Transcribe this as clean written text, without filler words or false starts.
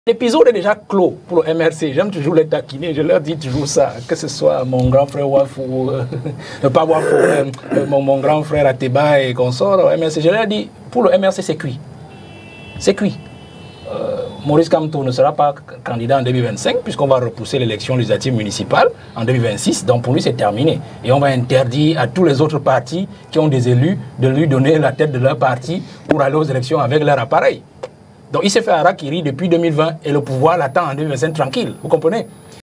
L'épisode est déjà clos pour le MRC. J'aime toujours les taquiner, je leur dis toujours ça, que ce soit mon grand frère Waf ou pas Waf, mon grand frère Ateba et consort au MRC. Je leur dis, pour le MRC, c'est cuit. C'est cuit. Maurice Kamto ne sera pas candidat en 2025 puisqu'on va repousser l'élection législative municipale en 2026. Donc pour lui, c'est terminé. Et on va interdire à tous les autres partis qui ont des élus de lui donner la tête de leur parti pour aller aux élections avec leur appareil. Donc il s'est fait harakiri depuis 2020 et le pouvoir l'attend en 2025 tranquille. Vous comprenez?